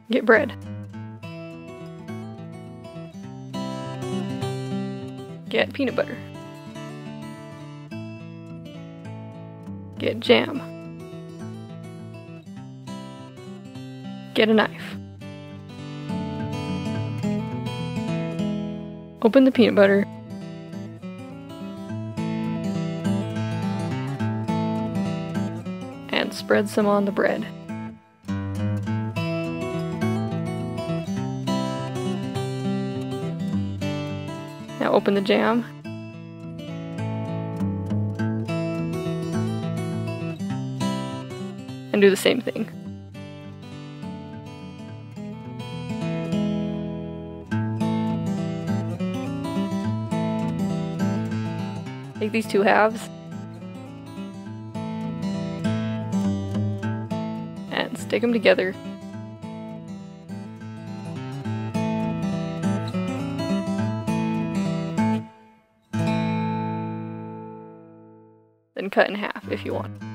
Get bread. Get peanut butter. Get jam. Get a knife. Open the peanut butter. And spread some on the bread. Now open the jam. And do the same thing. Take these two halves and stick them together. Then cut in half if you want.